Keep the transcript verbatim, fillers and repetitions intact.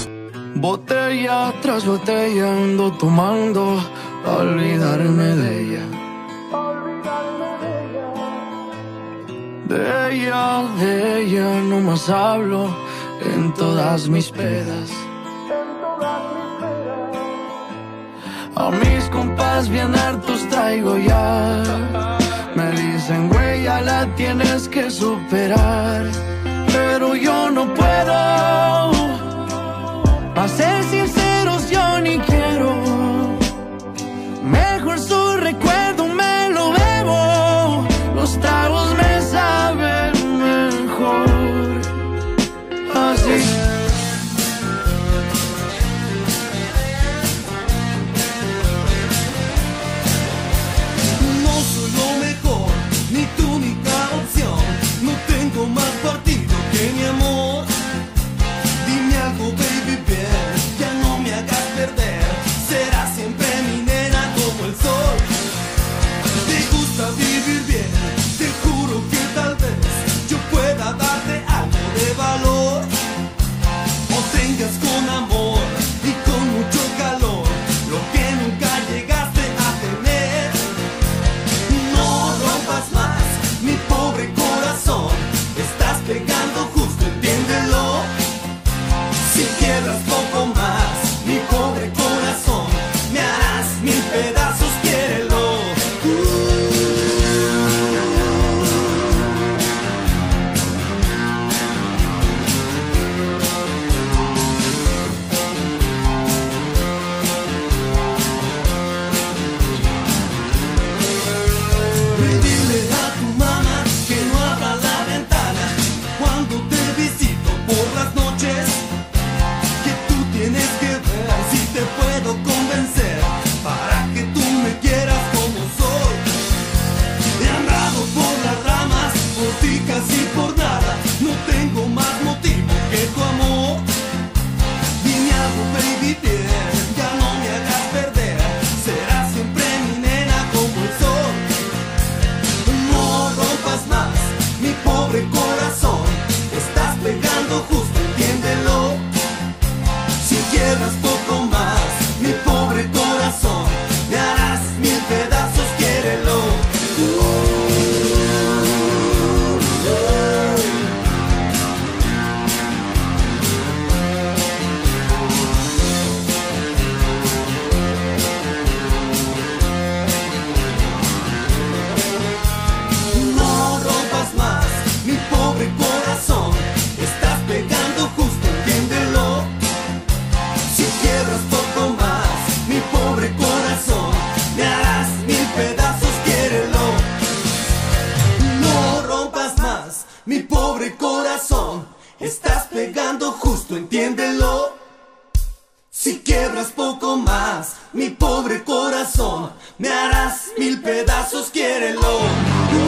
Botella tras botella ando tomando pa' olvidarme de ella. De ella, de ella no más hablo en todas mis pedas. A mis compas bien hartos traigo ya. Me dicen, güey, ya la tienes que superar. Pero yo no puedo. Pa' ser sinceros yo ni quiero. Mejor su recuerdo me lo bebo. Los tragos me saben mejor así. No soy lo mejor, ni tu única opción. No tengo más partido que mi amor. Dime algo, baby, bien, ya no me hagas perder. Serás siempre mi nena como el sol. Te gusta vivir bien, te juro que tal vez yo pueda darte algo de valor. O tengas con amor y con mucho calor lo que nunca llegaste a tener. No rompas más mi pobre corazón, estás pegando justo, entiéndelo. Si quiebras poco más mi pobre corazón, me harás mil pedazos, quiérelo. Dile a tu mamá que no abra la ventana cuando te visito por las noches. Que tú tienes que ver si te puedo convencer para que tú me quieras como soy. He andado por las ramas, por ti casi por nada. No tengo más motivo que tu amor. Dime algo, baby, bien, ya no me hagas perder. Serás siempre mi nena como el sol. No rompas más mi pobre corazón, estás pegando justo, entiéndelo. Si quiebras poco más mi pobre corazón, me harás mil pedazos, quiérelo. No rompas más mi pobre corazón, estás pegando justo, entiéndelo. Si quiebras poco más mi pobre corazón, me harás mil pedazos, quiérelo. No rompas más mi pobre corazón, estás pegando justo, entiéndelo. Si quiebras poco más mi pobre corazón, me harás mil pedazos, quiérelo.